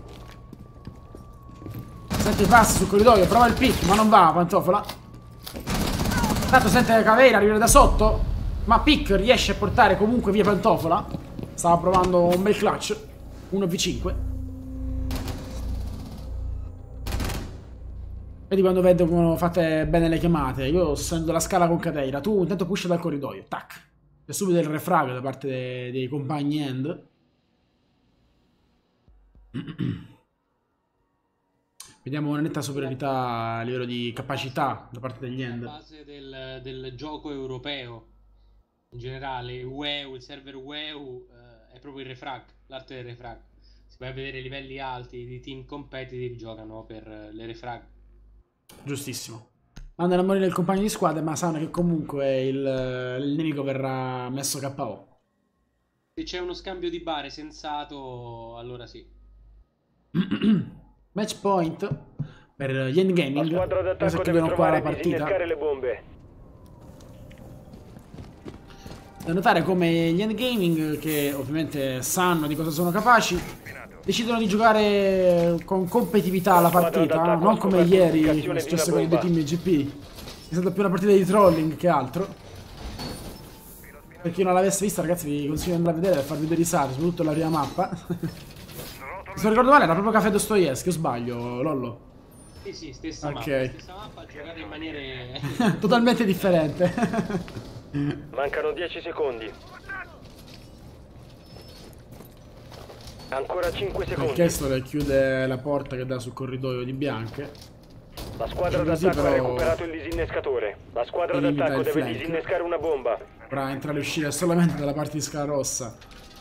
Sente i passi sul corridoio, prova il pick, ma non va Pantofola. Tanto sente Caveira arrivare da sotto. Ma pick riesce a portare comunque via Pantofola. Stava provando un bel clutch. uno vu cinque. Vedi quando vedo fate bene le chiamate. Io sto salendo la scala con Caveira. Tu intanto pusha dal corridoio. Tac. C'è subito il refrag da parte dei, dei compagni End. Vediamo una netta superiorità a livello di capacità da parte degli End. La base del, del gioco europeo in generale, U E U, il server U E U eh, è proprio il refrag, l'arte del refrag. Si va a vedere i livelli alti di team competitive giocano per le refrag. Giustissimo. Mandano a morire il compagno di squadra, ma sanno che comunque il, il nemico verrà messo K O. Se c'è uno scambio di bare sensato, allora sì. Match point per gli Endgaming. La squadra d'attacco deve trovare di disinnescare le bombe. Da notare come gli Endgaming, che ovviamente sanno di cosa sono capaci, decidono di giocare con competitività la partita, non come ieri è successo con i due team G P. È stata più una partita di trolling che altro. Per chi non l'avesse vista, ragazzi, vi consiglio di andare a vedere per farvi due risate, soprattutto la prima mappa. Se non ricordo male era proprio Caffè Dostoevsky, o sbaglio, Lollo? Sì, sì, stessa Ok. mappa, stessa mappa giocata in maniere totalmente differente. Mancano dieci secondi. Ancora cinque Il secondi. Kessler chiude la porta che dà sul corridoio di bianche. La squadra Così d'attacco ha però recuperato il disinnescatore. La squadra limita d'attacco il deve flank. disinnescare una bomba. Ora entrare e uscire solamente dalla parte di scala rossa.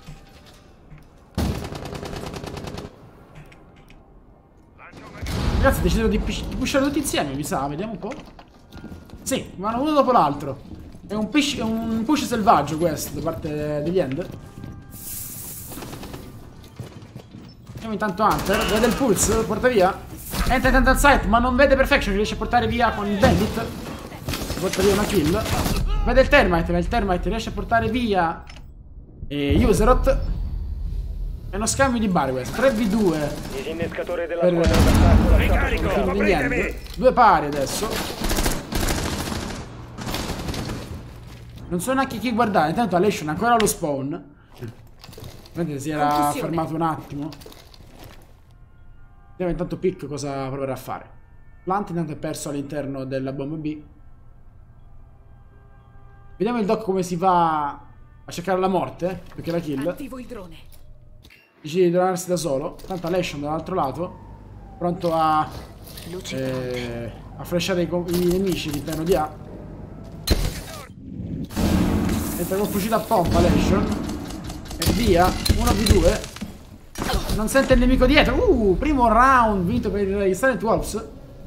Ragazzi, decidono di, di pushare tutti insieme, mi sa, vediamo un po'. Sì, vanno uno dopo l'altro. È un push, è un push selvaggio questo da parte degli End. Vediamo intanto Hunter, vede il pulse, porta via. Entra intanto al site, ma non vede Perfection, che riesce a portare via con il Bandit. Porta via una kill. Vede il Termite, ma il Termite riesce a portare via e Userot. È uno scambio di bar questo, tre vu due Disinnescatore della per squadra d'attacco lasciato Ricarico, sul campo. degli End. Due pari adesso. Non so neanche chi guardare, intanto Alation è ancora allo spawn. Vedete, si era Concussione. fermato un attimo. Vediamo intanto Pick cosa proverà a fare. Plant intanto è perso all'interno della bomba B. Vediamo il Doc come si va a cercare la morte, perché la kill. Attivo il drone. Decide di dronarsi da solo. Tanto Alation dall'altro lato, pronto a, Luce. eh, a flashare i, co- i nemici all'interno di A. Entra con fucile a pompa Alation. E via. uno vu due. Non sente il nemico dietro. Uh, primo round vinto per i Silent Wolves.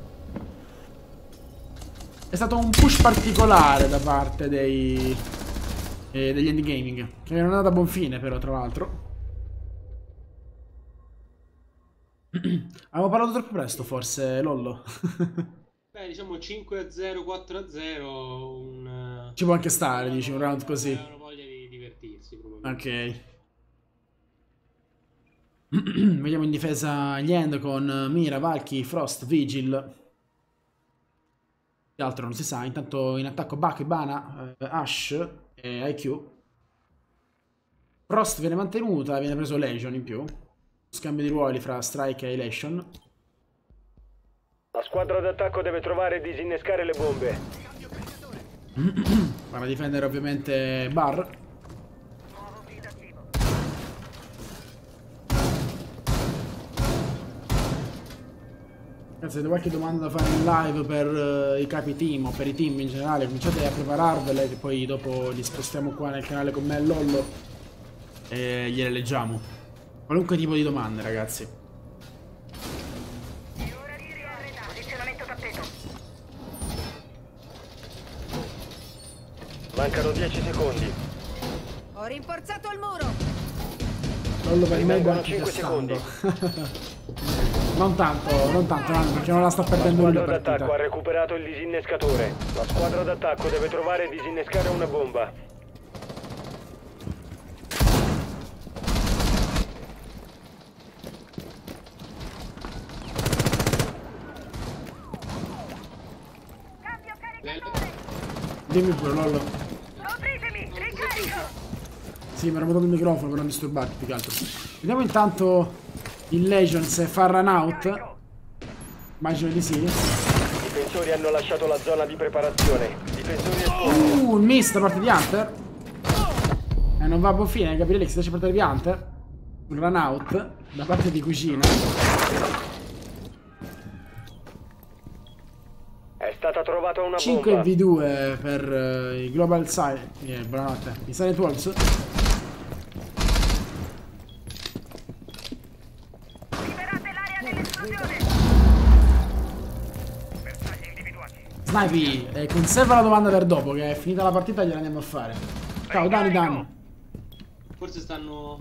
È stato un push particolare da parte dei eh, degli Endgaming, che non è andato a buon fine però, tra l'altro. Avevo parlato troppo presto forse, Lollo. Beh, diciamo cinque a zero, quattro a zero, un... Ci può anche stare, dici, un round così. Avevano voglia di divertirsi, probabilmente. Ok. Vediamo in difesa gli End con Mira, Valky, Frost, Vigil. Che altro non si sa. Intanto in attacco Buck, Bana, eh, Ash. e I Q. Frost viene mantenuta, viene preso Legion in più. Scambio di ruoli fra Strike e Elation. La squadra d'attacco deve trovare e disinnescare le bombe. Farà difendere ovviamente Bar. Ragazzi, avete qualche domanda da fare in live per uh, i capi team o per i team in generale, cominciate a prepararvele che poi dopo li spostiamo qua nel canale con me e Lollo e gliele leggiamo. Qualunque tipo di domande, ragazzi. Mancano dieci secondi. Ho rinforzato il muro. Lollo per me Rimangono anche cinque castando. secondi. Non tanto, non tanto, no, perché non la sta La perdendo lui la squadra d'attacco ha partita. recuperato il disinnescatore. La squadra d'attacco deve trovare e disinnescare una bomba. Dimmi pure, Lollo. Copritemi, ricarico. Sì, mi ero mutato il microfono per non disturbarti più che altro. Vediamo intanto il Legion se fa run out. Immagino di sì. I difensori hanno lasciato la zona di preparazione. Difensori esposti. Uh, un miss da parte di Hunter. E non va a buon fine, capire che si riesce a portare via Hunter. Un run out da parte di Cucina. È stata trovata una cinque bomba. v due per uh, i Global Side. Eh, buonanotte. I Silent Wolves. Liberate l'area dell'esplosione. Bersagli individuati. Snipey, eh, conserva la domanda per dopo, che è finita la partita e gliela andiamo a fare. Ciao, Dani, Dani. Forse stanno...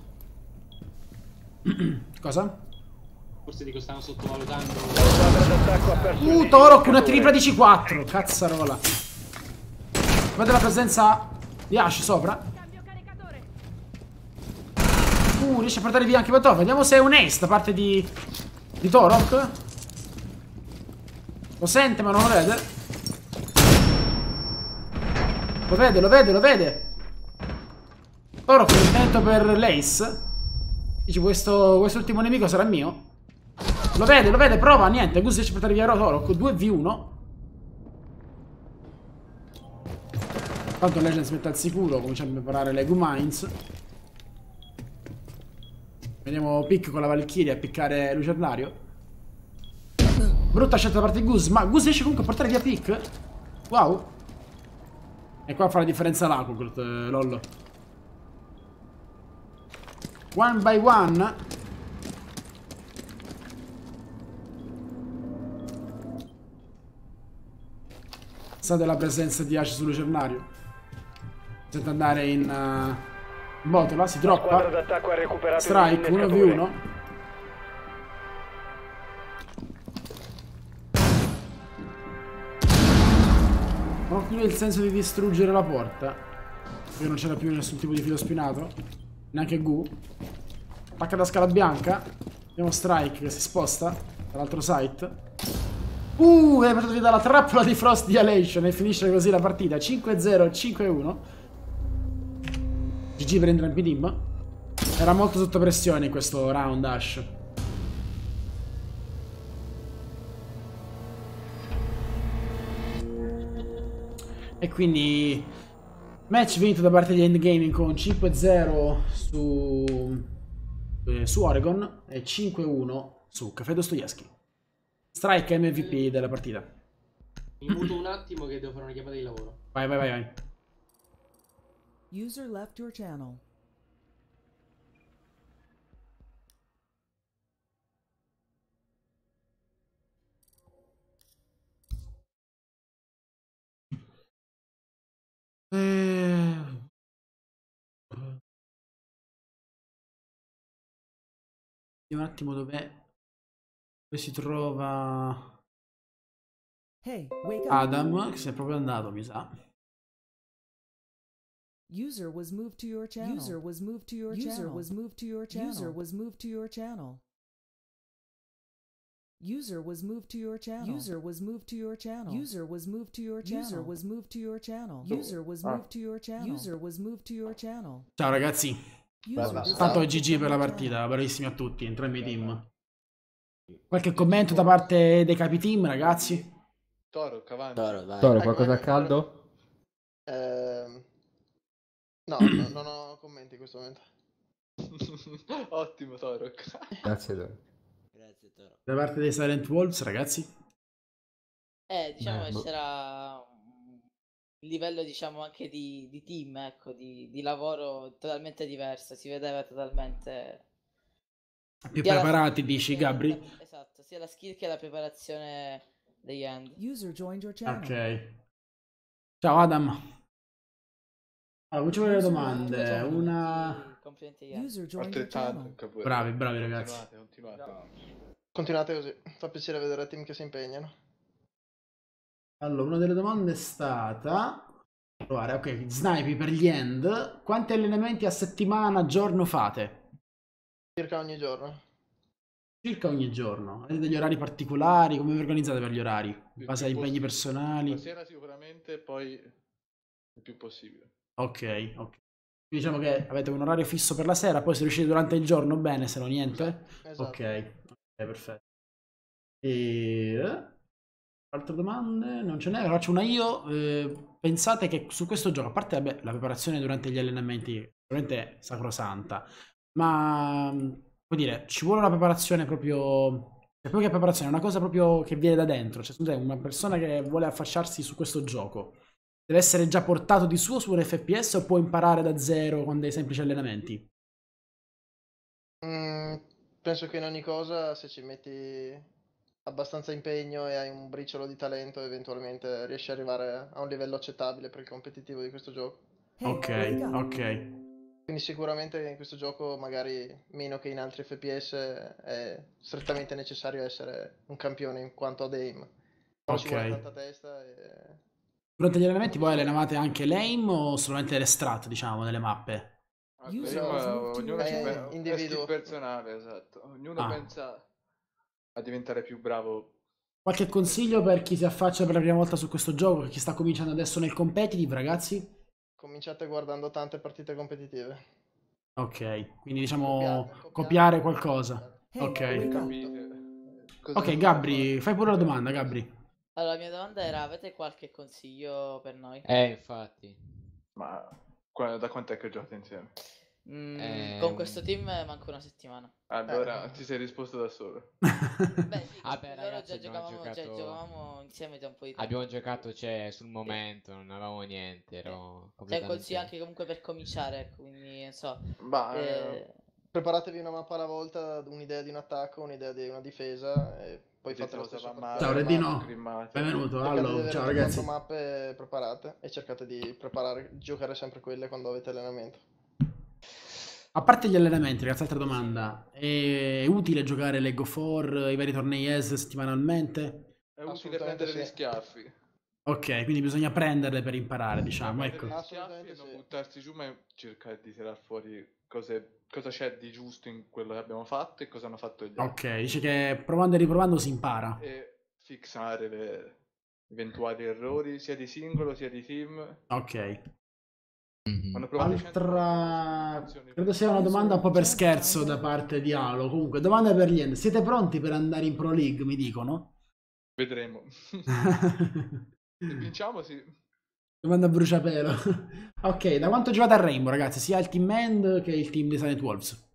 Cosa? Forse dico stanno sottovalutando... La squadra d'attacco ha perso il Uh, Torok, una disinnescatore. tripla di C quattro. Cazzarola. Guarda la presenza di Ash sopra. Cambio caricatore. Uh, riesce a portare via anche Patov. Vediamo se è un ace da parte di, di Torok. Lo sente ma non lo vede. Lo vede, lo vede, lo vede. Torok è intento per l'ace. Dice questo quest'ultimo nemico sarà mio. Lo vede, lo vede, prova, niente. Gus riesce a portare via Torok. due v uno. Tanto Legends mette al sicuro. Cominciamo a preparare le Goo Mines. Vediamo Pick con la Valkyria a piccare Lucernario. Brutta scelta da parte di Gus. Ma Gus riesce comunque a portare via Pick. Wow. E qua fa la differenza l'Akukult, eh, Lollo. One by one. Pensate alla presenza di Ash su Lucernario. Sente andare in uh, botola, si La squadra droppa. d'attacco ha recuperato Strike, il uno v disinnescatore. uno. Non ho più il senso di distruggere la porta. Perché non c'era più nessun tipo di filo spinato. Neanche Gu. Attacca da scala bianca. Vediamo Strike che si sposta dall'altro site. Uh, è portato via dalla trappola di Frost di Alation e finisce così la partita. cinque zero, cinque uno. G G per entrambi i team. Era molto sotto pressione in questo round Ash. E quindi match vinto da parte di Endgaming con cinque zero su, eh, su Oregon e cinque uno su Caffè Dostoevsky. Strike M V P della partita. Mi muto un attimo che devo fare una chiamata di lavoro. Vai, vai, vai, vai. User left your channel. Eh... Un attimo dov'è? Dove si trova Hey, wake up. Adam, che si è proprio andato, mi sa. User was moved to your channel. User was moved to your channel. User was moved to your channel. User was moved to your channel. User was moved to your channel. User was moved to your channel. User was moved to your channel. User was moved to your channel. User was moved to your channel. User was moved to your channel. Ciao ragazzi. User Tanto G G per la partita, bravissimi a tutti, entrambi i team. Qualche commento da parte dei capi team, ragazzi? Toro, avanti. Toro, vai. Toro, qualcosa a caldo? Ehm, No, no, non ho commenti in questo momento. Ottimo, Toro. Grazie, Toro. Grazie, Toro. Da parte dei Silent Wolves, ragazzi? Eh, diciamo Eh, che boh. c'era un livello, diciamo, anche di, di team, ecco, di, di lavoro totalmente diverso. Si vedeva totalmente... Più sia la preparati, skill dici, che- Gabri? Esatto, sia la skill che la preparazione degli end. User joined your channel. Ok. Ciao Adam. Allora, facciamo le domande. Una... Complimenti agli end. User joined your channel. Bravi, bravi ragazzi. Continuate, continuate. Continuate così, fa piacere vedere team che si impegnano. Allora, una delle domande è stata... Provare, ok, sniper per gli end. Quanti allenamenti a settimana, giorno fate? Circa ogni giorno. Circa ogni giorno. Avete degli orari particolari? Come vi organizzate per gli orari? In base a impegni personali? La sera sicuramente, poi il più possibile. Ok, ok. Quindi diciamo che avete un orario fisso per la sera, poi se riuscite durante il giorno bene, se no niente. Esatto. Ok, ok, perfetto. E... Altre domande? Non ce n'è, ne faccio una io. Eh, pensate che su questo gioco, a parte vabbè, la preparazione durante gli allenamenti, sicuramente è sacrosanta, ma vuol dire, ci vuole una preparazione proprio... Cioè, più che preparazione, è una cosa proprio che viene da dentro. Cioè, secondo te, una persona che vuole affacciarsi su questo gioco deve essere già portato di suo su un F P S o può imparare da zero con dei semplici allenamenti? Mm, penso che in ogni cosa, se ci metti abbastanza impegno e hai un briciolo di talento, eventualmente riesci ad arrivare a un livello accettabile per il competitivo di questo gioco. Hey, Ok, wake up. ok. Quindi sicuramente in questo gioco, magari meno che in altri F P S, è strettamente necessario essere un campione in quanto ad aim. Però ci vuole Ok. tanta testa e... Durante gli allenamenti voi allenavate anche l'aim o solamente le strat, diciamo, nelle mappe? User Io- was moved to ognuno your ci channel. pensa, individuo. personale, esatto. Ognuno Ah. pensa a diventare più bravo. Qualche consiglio per chi si affaccia per la prima volta su questo gioco, per chi sta cominciando adesso nel competitive, ragazzi? Cominciate guardando tante partite competitive. Ok, quindi diciamo Copiate, copiate. copiare qualcosa. Hey, Ok. wake up. Capite? Cosa Ok, dobbiamo Gabri, fare? fai pure la domanda, Gabri. Allora, la mia domanda era, avete qualche consiglio per noi? Eh, infatti. Ma qua- da quant'è che giocate insieme? Mm, Eh, con un- questo team manca una settimana. Allora ti sei risposto da solo. Beh, sì, Vabbè, loro ragazzi, già abbiamo giocavamo, cioè, giocato- giocavamo insieme da un po' di tempo. Abbiamo giocato, cioè, sul momento, non avevamo niente, ero C'è un completamente... consiglio anche comunque per cominciare, ecco, quindi non so. Ma eh, preparatevi una mappa alla volta, un'idea di un attacco, un'idea di una difesa e poi Vedete fate lo cosa stesso va per male, Ciao, tutte le Redino. mappe. Grimmate. Benvenuto, Cercate di allo, avere ciao quattro ragazzi. mappe preparate e cercate di preparare, giocare sempre quelle quando avete allenamento. A parte gli allenamenti, ragazzi, altra domanda. È utile giocare Lego quattro, i vari tornei E S settimanalmente? È utile Assolutamente prendere sì. gli schiaffi. Ok, quindi bisogna prenderle per imparare, diciamo, Prendere ecco. gli schiaffi e Assolutamente non sì. buttarsi giù, ma cercare di tirar fuori cose- cosa c'è di giusto in quello che abbiamo fatto e cosa hanno fatto gli altri. Ok, dice che provando e riprovando si impara. E fissare le eventuali errori sia di singolo sia di team. Ok. Mhm. Hanno provato cento Altra... situazioni. Credo sia una domanda un po' per scherzo da parte di Alo. Comunque, domanda per gli end. Siete pronti per andare in Pro League, mi dicono? Vedremo. Se vinciamo sì. Domanda a bruciapelo. Ok, da quanto giocate a Rainbow, ragazzi? Sia il team End che il team dei Silent Wolves.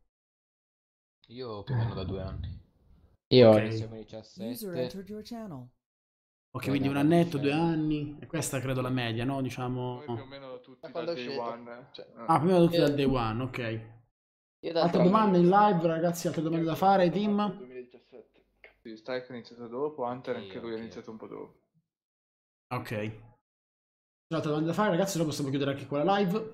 Io più o meno da due anni. Io Ok. ho iniziato con User diciassette. entered your channel. Ok, Eh, quindi da un quando annetto, c'è- due anni. E questa credo la media, no? Diciamo... Noi più o meno tutti Da dal quando è day uscito. one. Cioè, Eh. Ah, prima tutti Io- dal day one, ok. io da Altre domande in live, ragazzi? Altre domande da fare ai team? duemiladiciassette. Sì, Strike ha iniziato dopo, Hunter Sì, anche lui ha ok. iniziato un po' dopo. Ok. Altre domande da fare, ragazzi? Se no possiamo chiudere anche qua la live.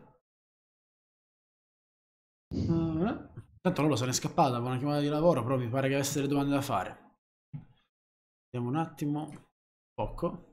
Eh, Tanto loro se n'è scappata, aveva una chiamata di lavoro, però mi pare che avesse delle domande da fare. Vediamo un attimo. Poco.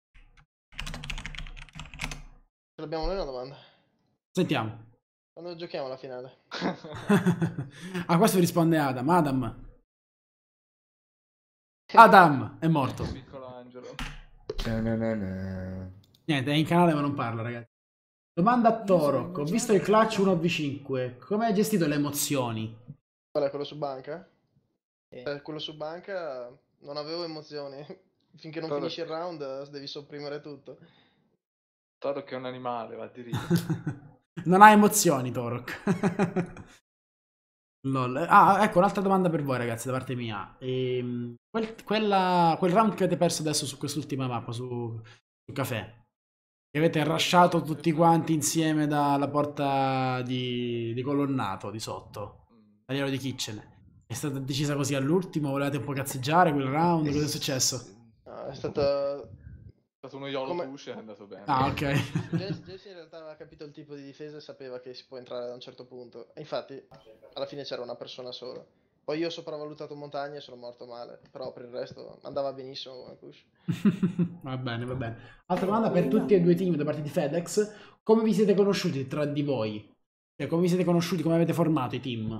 Ce l'abbiamo noi una domanda. Sentiamo. Quando giochiamo la finale? A questo risponde Adam. Adam. Adam è morto. Piccolo angelo. No, no, no, no. Niente, è in canale ma non parla, ragazzi. Domanda a Torok. Ho visto il clutch uno v cinque. Come hai gestito le emozioni? Qual è quello su banca? Eh, quello su banca non avevo emozioni. Finché non Torok. finisci il round eh, devi sopprimere tutto. Torok è un animale, va diritto. Non ha emozioni, Torok. Lol. Ah, ecco un'altra domanda per voi, ragazzi, da parte mia. Ehm, quel, quella, quel round che avete perso adesso su quest'ultima mappa, su, su Café, che avete rushato tutti quanti insieme dalla porta di, di colonnato di sotto, tagliero di Kitchen. È stata decisa così all'ultimo? Volevate un po' cazzeggiare quel round? Cosa è successo? No, è stata... È stato uno YOLO Come- push e è andato bene. Ah, ok. Jesse Jesse in realtà aveva capito il tipo di difesa e sapeva che si può entrare da un certo punto. E infatti, alla fine c'era una persona sola. Poi io ho sopravvalutato montagne e sono morto male. Però per il resto andava benissimo come push. Va bene, va bene. Altra domanda per tutti e due i team da parte di FedEx. Come vi siete conosciuti tra di voi? Cioè, come vi siete conosciuti? Come avete formato i team?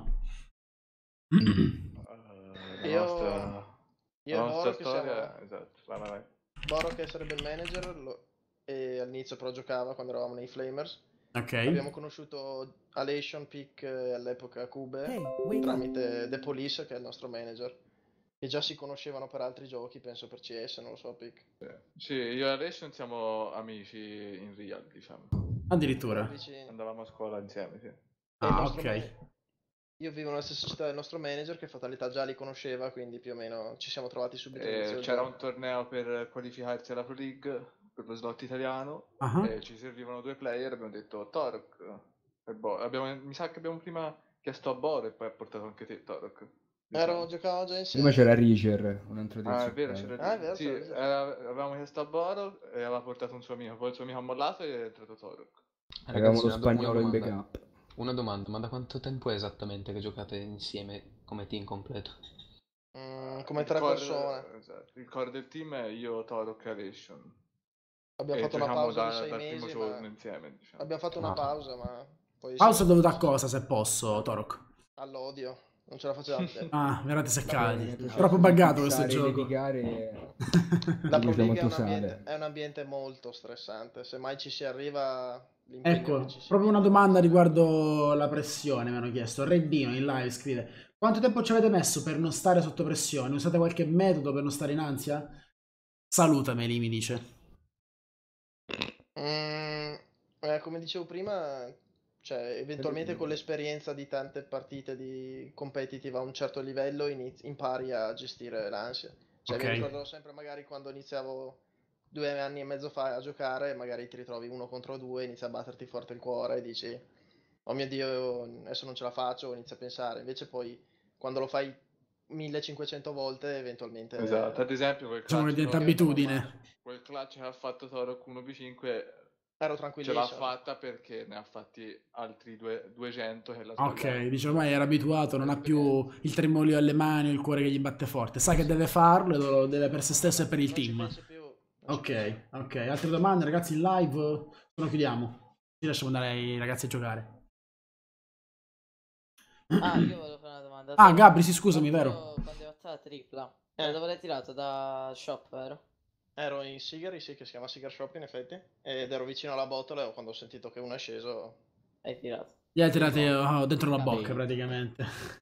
La Io- nostra, io la e nostra Boro che storia... siamo- Esatto, vai, vai, vai. Boro che sarebbe il manager lo- e all'inizio però giocava quando eravamo nei Flamers. Ok. Abbiamo conosciuto Alation, Pick e all'epoca Cube Hey, wake up. tramite The Police che è il nostro manager. E già si conoscevano per altri giochi, penso per C S, non lo so, Pick. Sì, io e Alation siamo amici in real, diciamo. Addirittura. Vicini. Andavamo a scuola insieme, sì. E il Ah, nostro ok. man- Io vivo nella stessa città del nostro manager che fatalità già li conosceva, quindi più o meno ci siamo trovati subito E all'inizio del c'era gioco. un torneo per qualificarsi alla Pro League, per lo slot italiano, Ah. e ci servivano due player, abbiamo detto Torok e Bo. Abbiamo, mi sa che abbiamo prima chiesto a Boro e poi ha portato anche te, Torok. Ero, giocavamo già insieme. Prima c'era Richer, un altro tizio. Ah, è vero, c'era Ah, è vero, sì, c'era Richer. era- avevamo chiesto a Boro e aveva portato un suo amico, poi il suo amico ha mollato e è entrato Torok. Avevamo lo una do- spagnolo in una domanda. backup. Una domanda, ma da quanto tempo è esattamente che giocate insieme come team completo? Mm, come Il tre core- persone. esatto, il core del team è io, Torok e Alation. Abbiamo E fatto una giochiamo pausa da- di sei dal mesi, primo ma... giorno insieme, diciamo. Abbiamo fatto una Ah. pausa, ma poi Pausa siamo- dovuta a cosa, se posso, Torok? all'odio. Non ce la facevamo. Ah, vi eravate seccati. Vabbè, Troppo buggato questo fissare, gioco. litigare. La Pro Usa League è molto un, sale. ambiente, è un ambiente molto stressante. Se mai ci si arriva, l'impegno Ecco, che ci si proprio una mette- domanda riguardo la pressione, mi hanno chiesto. Reddino in live scrive: quanto tempo ci avete messo per non stare sotto pressione? Usate qualche metodo per non stare in ansia? Salutami, lì mi dice. Mm, eh, come dicevo prima, cioè, eventualmente con l'esperienza di tante partite di competitive a un certo livello inizi- impari a gestire l'ansia. Cioè, Ok. mi ricordo sempre magari quando iniziavo due anni e mezzo fa a giocare, magari ti ritrovi uno contro due, inizi a batterti forte il cuore e dici, oh mio Dio, adesso non ce la faccio, inizi a pensare. Invece poi, quando lo fai millecinquecento volte, eventualmente... Esatto, ad esempio quel Diciamo che clutch diventa che- abitudine. quel clutch che ha fatto Torok uno v cinque Ero ce tranquillissimo. l'ha fatta perché ne ha fatti altri due- duecento che l'ha Ok, sbagliato. dice ormai era abituato, non ha più il tremolio alle mani, il cuore che gli batte forte. Sa che deve farlo e lo deve per se stesso e per il Non ci team. pensi più, non ci pensi. Ok, ok. Altre domande, ragazzi, in live? Se no chiudiamo. Ci lasciamo andare ai ragazzi a giocare. Ah, io volevo fare una domanda. Ah, Te- Gabri, sì, scusami, quando- vero? Quando hai fatto la tripla, Eh. da dove l'hai tirato? Da shop, vero? Ero in Sigari, sì, che si chiama Cigar Shop in effetti, ed ero vicino alla botola e quando ho sentito che uno è sceso... Hai tirato. Gli hai tirati oh, dentro la Ah, bocca sì. praticamente.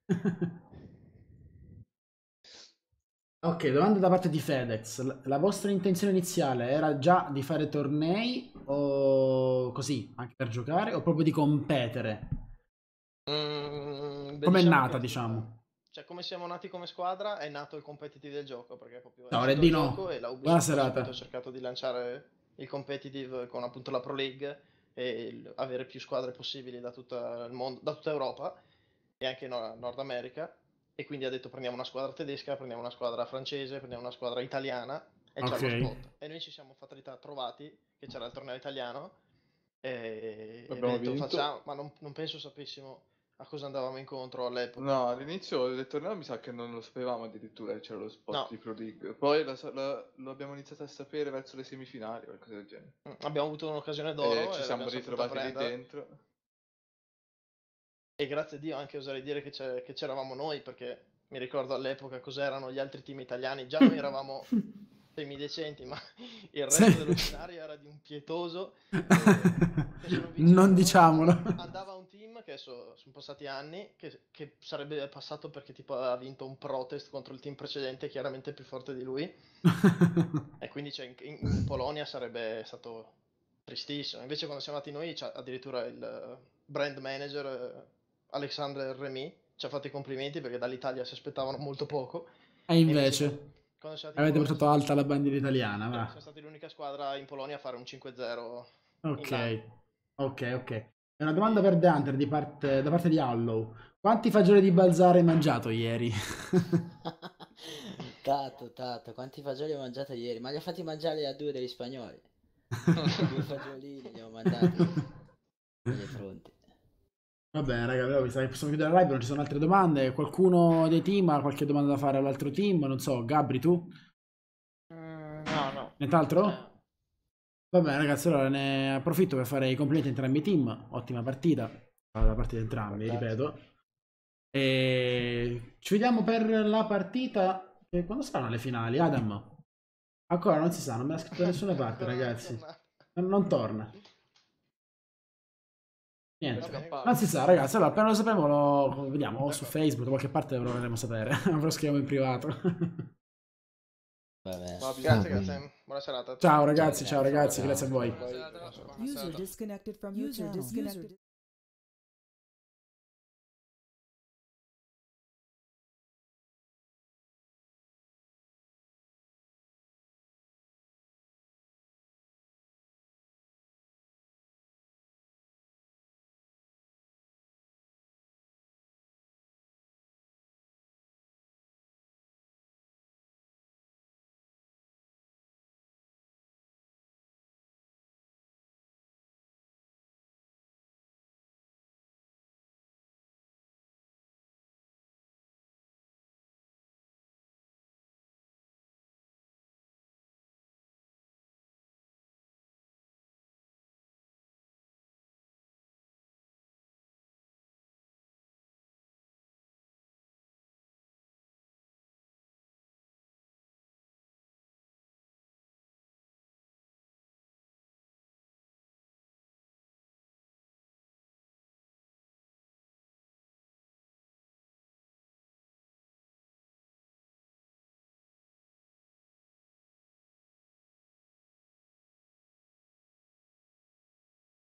Ok, domanda da parte di FedEx. La- La vostra intenzione iniziale era già di fare tornei o così, anche per giocare, o proprio di competere? Mm, beh, Com'è diciamo nata, che- diciamo? Cioè, come siamo nati come squadra, è nato il competitive del gioco, perché proprio è Ciao, uscito il Reddino. gioco e la Ubisoft Buona ha serata. subito cercato di lanciare il competitive con appunto la Pro League e il- avere più squadre possibili da tutto il mondo, da tutta Europa e anche no- Nord America. E quindi ha detto prendiamo una squadra tedesca, prendiamo una squadra francese, prendiamo una squadra italiana e c'è Ok. lo spot. E noi ci siamo fatalità trovati che c'era il torneo italiano e, e Abbiamo abbiamo detto vinto. facciamo, ma non, non penso sapessimo a cosa andavamo incontro all'epoca. No, all'inizio del torneo mi sa che non lo sapevamo addirittura che c'era lo spot No. di Pro League. Poi la sa- la- lo abbiamo iniziato a sapere verso le semifinali, qualcosa del genere. Mm, Abbiamo avuto un'occasione d'oro E e ci siamo l'abbiamo saputa ritrovati lì prendere. dentro. E grazie a Dio anche oserei dire che c'è- che c'eravamo noi, perché mi ricordo all'epoca cos'erano gli altri team italiani, già noi eravamo semidecenti, ma il resto Sì. dello scenario era di un pietoso. Non diciamolo. Andava un team che adesso sono passati anni, che, che sarebbe passato perché tipo aveva vinto un protest contro il team precedente, chiaramente più forte di lui, e quindi cioè, in, in Polonia sarebbe stato tristissimo. Invece quando siamo andati noi, c'ha addirittura il brand manager eh, Alexander Remy ci ha fatto i complimenti perché dall'Italia si aspettavano molto poco. E invece, quando siamo andati in avete Polonia, portato alta la bandiera italiana, siamo va. stati l'unica squadra in Polonia a fare un cinque zero. Ok, ok, ok. E una domanda per The Hunter di parte, da parte di Hollow. Quanti fagioli di balzare hai mangiato ieri? Tato, tato, quanti fagioli ho mangiato ieri? Ma li ho fatti mangiare a due degli spagnoli. Due fagiolini li ho mandati alle fronti. Va bene, raga, allora mi sa che possiamo chiudere la live, non ci sono altre domande. Qualcuno dei team ha qualche domanda da fare all'altro team? Non so, Gabri, tu? Mm, no, no. Nient'altro? Eh. Va bene, ragazzi, allora ne approfitto per fare i complimenti a entrambi i team. Ottima partita da parte di entrambi, ripeto. E ci vediamo per la partita. E quando saranno le finali, Adam? Ancora non si sa, non me l'ha scritto da nessuna parte, ragazzi. Non, non torna. Niente, non si sa, ragazzi. Allora, appena lo sapremo, lo vediamo o su Facebook, da qualche parte lo vorremmo sapere. Ve lo scriviamo in privato. Vabbè. Grazie, grazie. Buona serata. Ciao ragazzi, ciao ragazzi, grazie a voi. User disconnected from your channel. User disconnected.